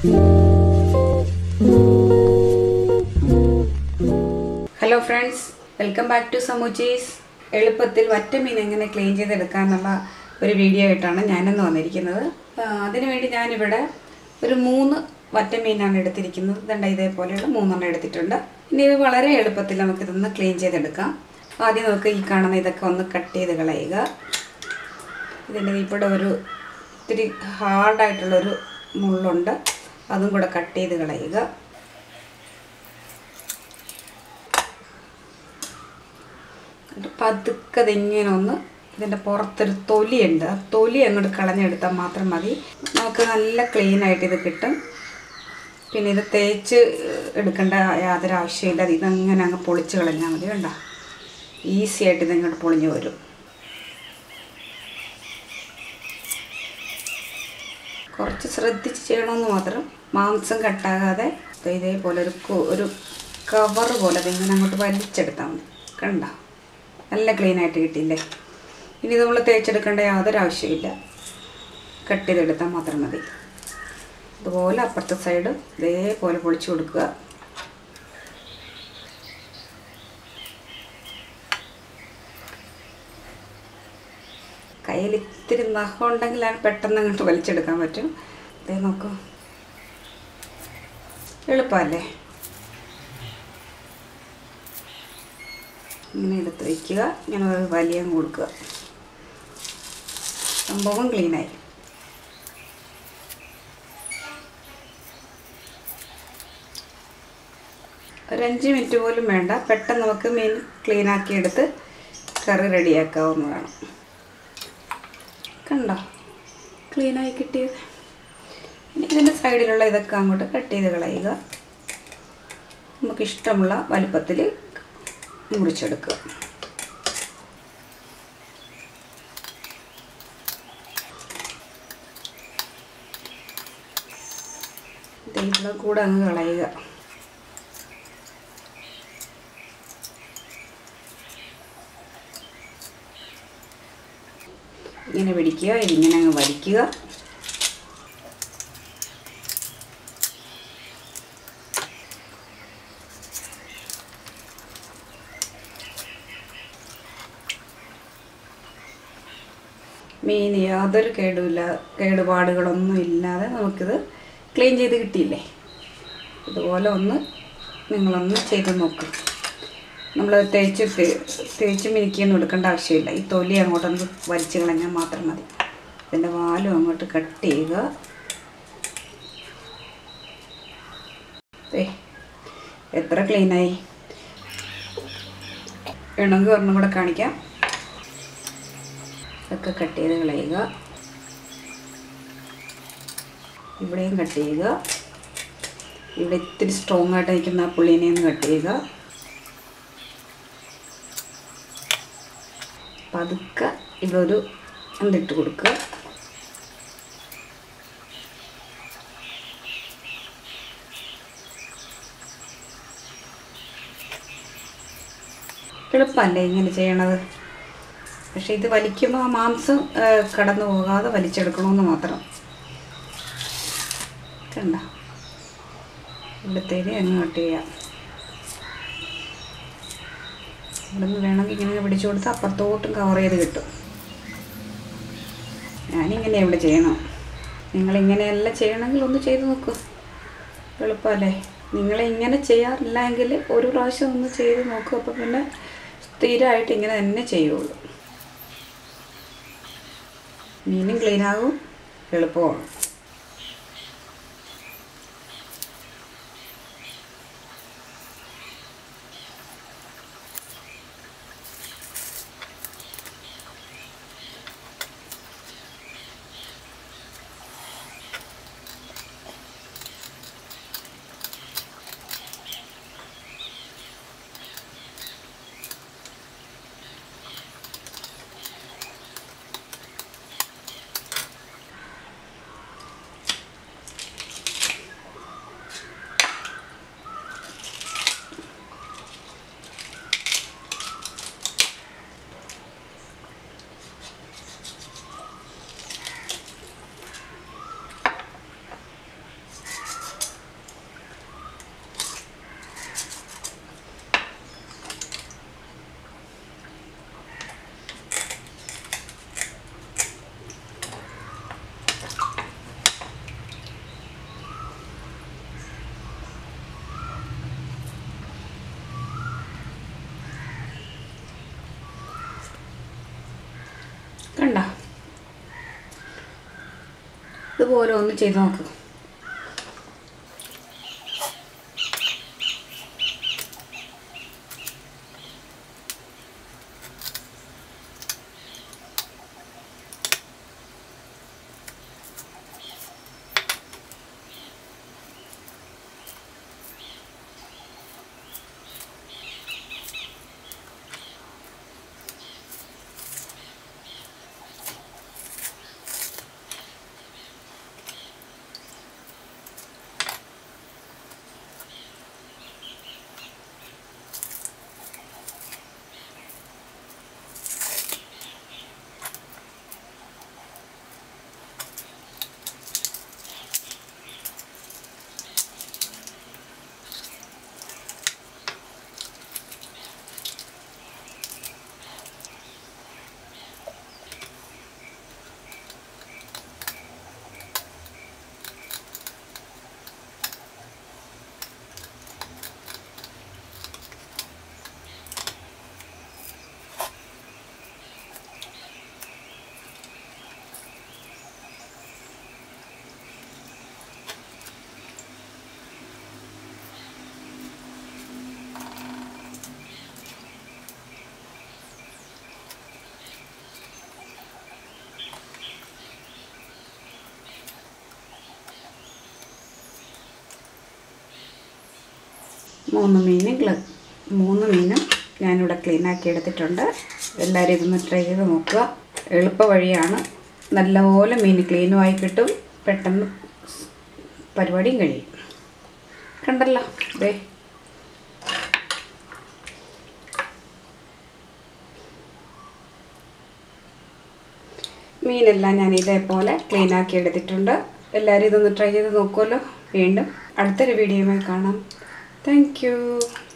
Hello friends, welcome back to സമൂച്ചീസ്. എളുപ്പത്തിൽ വറ്റമീൻ എങ്ങനെ ക്ലീൻ ചെയ്തെടുക്കാമെന്നുള്ള ഒരു വീഡിയോ ആയിട്ടാണ് ഞാനിന്ന് വന്നിരിക്കുന്നത്. അതിനുവേണ്ടി ഞാനിവിടെ ഒരു 3 വറ്റമീനാണ് എടുത്തിരിക്കുന്നത്. ഇതുണ്ട്, ഇതേപോലെയുള്ള 3 എടുത്തിട്ടുണ്ട്. ഇനി ഇത് വളരെ എളുപ്പത്തിൽ നമുക്കിതൊന്ന് ക്ലീൻ ചെയ്തെടുക്കാം. ആദ്യം നമുക്ക് ഈ കാണുന്ന ഇതൊക്കെ ഒന്ന് കട്ട് ചെയ്ത് കളയുക. ഇതിൻ്റെ ഇവിടെ ഒരു ഇത്തിരി ഹാർഡായിട്ടുള്ളൊരു മുള്ളുണ്ട്, അതും കൂടെ കട്ട് ചെയ്ത് കളയുക. പതുക്കെ ഇങ്ങനെ ഒന്ന് ഇതിൻ്റെ പുറത്തൊരു തൊലിയുണ്ട്, ആ തൊലി അങ്ങോട്ട് കളഞ്ഞെടുത്താൽ മാത്രം മതി. നമുക്ക് നല്ല ക്ലീനായിട്ട് ഇത് കിട്ടും. പിന്നെ ഇത് തേച്ച് എടുക്കേണ്ട യാതൊരു ആവശ്യമില്ല. ഇതങ്ങനെ അങ്ങ് പൊളിച്ച് കളഞ്ഞാൽ മതി. കണ്ടോ, ഈസി ആയിട്ട് ഇതിങ്ങോട്ട് പൊളിഞ്ഞ് വരും. കുറച്ച് ശ്രദ്ധിച്ച് ചെയ്യണമെന്ന് മാത്രം. മാംസം കട്ടാകാതെ ഇതേപോലെ ഒരു കവർ പോലെ ഇതിങ്ങനെ അങ്ങോട്ട് വലിച്ചെടുത്താൽ മതി. കണ്ടോ, നല്ല ക്ലീനായിട്ട് കിട്ടിയില്ലേ? ഇനി നമ്മൾ തേച്ചെടുക്കേണ്ട യാതൊരു ആവശ്യമില്ല, കട്ട് ചെയ്തെടുത്താൽ മാത്രം മതി. അതുപോലെ അപ്പുറത്തെ സൈഡ് ഇതേപോലെ പൊളിച്ചു കൊടുക്കുക. കയ്യിൽ ഇത്തിരി നഖം ഉണ്ടെങ്കിൽ അത് പെട്ടെന്ന് അങ്ങോട്ട് വലിച്ചെടുക്കാൻ പറ്റും. ഇതേ നോക്കൂ, എളുപ്പമല്ലേ? ഇങ്ങനെ എടുത്ത് വയ്ക്കുക, ഇങ്ങനെ വലിയം കൊടുക്കുക. സംഭവം ക്ലീനായി. ഒരു 5 മിനിറ്റ് പോലും വേണ്ട, പെട്ടെന്ന് നമുക്ക് മീൻ ക്ലീനാക്കി എടുത്ത് കറി റെഡിയാക്കാവുന്നതാണ്. കണ്ടോ, ക്ലീനായി കിട്ടിയത്. ഇനി ഇതിൻ്റെ സൈഡിലുള്ള ഇതൊക്കെ അങ്ങോട്ട് കട്ട് ചെയ്ത് കളയുക. നമുക്കിഷ്ടമുള്ള വലുപ്പത്തിൽ മുറിച്ചെടുക്കുക. ഇതിൻ്റെ കൂടെ അങ്ങ് കളയുക. ഇങ്ങനെ പിടിക്കുക, ഇതിങ്ങനെ അങ്ങ് വലിക്കുക. മീൻ യാതൊരു കേടുപാടുകളൊന്നും ഇല്ലാതെ നമുക്കിത് ക്ലീൻ ചെയ്ത് കിട്ടിയില്ലേ? ഇതുപോലെ നിങ്ങളൊന്ന് ചെയ്ത് നോക്കുക. നമ്മൾ തേച്ച് മിനുക്കിയൊന്നും എടുക്കേണ്ട ആവശ്യമില്ല. ഈ തൊലി അങ്ങോട്ടൊന്ന് വലിച്ചു കളഞ്ഞാൽ മാത്രം മതി. ഇതിൻ്റെ വാലും അങ്ങോട്ട് കട്ട് ചെയ്യുക. എത്ര ക്ലീനായി! വേണമെങ്കിൽ ഒരെണ്ണം കൂടെ കാണിക്കാം. ഒക്കെ കട്ട് ചെയ്ത് കളയുക. ഇവിടെയും കട്ട് ചെയ്യുക. ഇവിടെ ഇത്തിരി സ്ട്രോങ് ആയിട്ട് നിൽക്കുന്ന ആ പുള്ളിനെ ഒന്ന് കട്ട് ചെയ്യുക. പതുക്കെ ഇവിടെ ഒരു എന്തിട്ട് കൊടുക്കുക. എളുപ്പമല്ലേ ഇങ്ങനെ ചെയ്യണത്? പക്ഷേ ഇത് വലിക്കുമ്പോൾ ആ മാംസം കടന്നു പോകാതെ വലിച്ചെടുക്കണമെന്ന് മാത്രം. കണ്ട, ഇവിടത്തേക്ക് അങ്ങ് കട്ട് ചെയ്യാം. ഇവിടെ നിന്ന് വേണമെങ്കിൽ ഇങ്ങനെ പിടിച്ചു കൊടുത്ത് അപ്പുറത്തോട്ടും കവർ ചെയ്ത് കിട്ടും. ഞാനിങ്ങനെ ഇവിടെ ചെയ്യണം. നിങ്ങളിങ്ങനെയല്ല ചെയ്യണമെങ്കിൽ ഒന്ന് ചെയ്ത് നോക്കൂ. എളുപ്പമല്ലേ? നിങ്ങളിങ്ങനെ ചെയ്യാറില്ല എങ്കിൽ ഒരു പ്രാവശ്യം ഒന്ന് ചെയ്ത് നോക്കൂ. അപ്പോൾ പിന്നെ സ്ഥിരമായിട്ട് ഇങ്ങനെ തന്നെ ചെയ്യുള്ളൂ. മീനും ക്ലീനാകും, എളുപ്പമാണ്. കണ്ട ഇതുപോലെ ഒന്ന് ചെയ്ത് നോക്ക്. മൂന്ന് മീനും ഞാനിവിടെ ക്ലീനാക്കി എടുത്തിട്ടുണ്ട്. എല്ലാവരും ഇതൊന്ന് ട്രൈ ചെയ്ത് നോക്കുക. എളുപ്പ വഴിയാണ്. നല്ലപോലെ മീൻ ക്ലീനുമായി കിട്ടും. പെട്ടെന്ന് പരിപാടിയും കഴിയും. കണ്ടല്ലോ ദേ മീനെല്ലാം ഞാൻ ഇതേപോലെ ക്ലീനാക്കി എടുത്തിട്ടുണ്ട്. എല്ലാവരും ഇതൊന്ന് ട്രൈ ചെയ്ത് നോക്കുമല്ലോ. വീണ്ടും അടുത്തൊരു വീഡിയോയുമായി കാണാം. Thank U.